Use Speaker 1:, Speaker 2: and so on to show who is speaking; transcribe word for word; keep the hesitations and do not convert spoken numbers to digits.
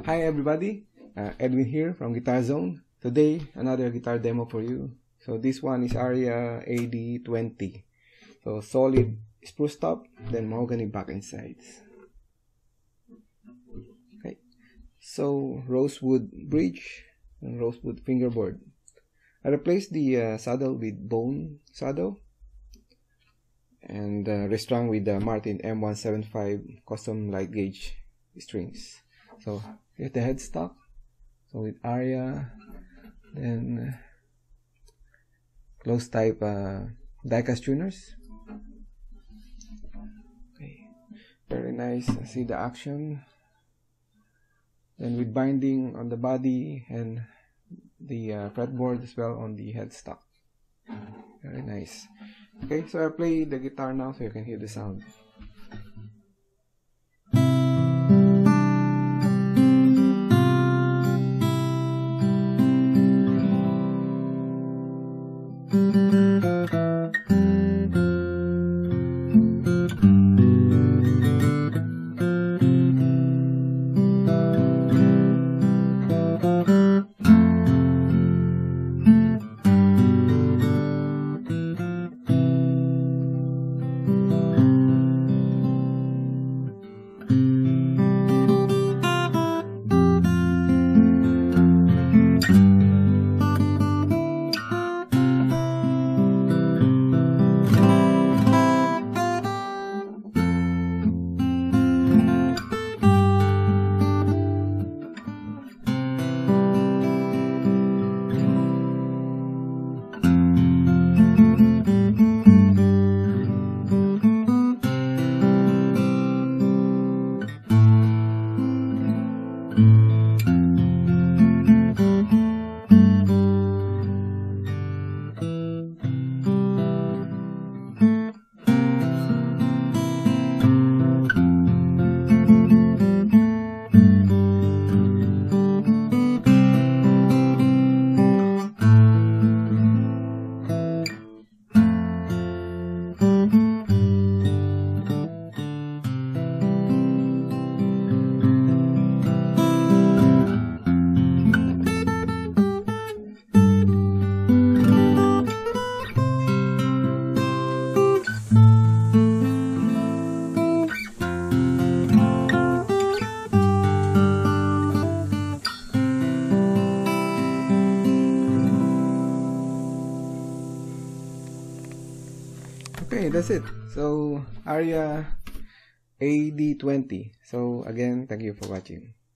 Speaker 1: Hi everybody, uh, Edwin here from Guitar Zone. Today, another guitar demo for you. So this one is Aria A D twenty. So solid spruce top, then mahogany back and sides. Okay, so rosewood bridge and rosewood fingerboard. I replaced the uh, saddle with bone saddle and uh, restrung with the Martin M one seventy-five custom light gauge strings. So here's the headstock. So with Aria, then uh, close type uh, diecast tuners. Okay, very nice. See the action. Then with binding on the body and the uh, fretboard as well on the headstock. Very nice. Okay, so I play the guitar now so you can hear the sound. Okay, that's it. So Aria A D twenty. So again, thank you for watching.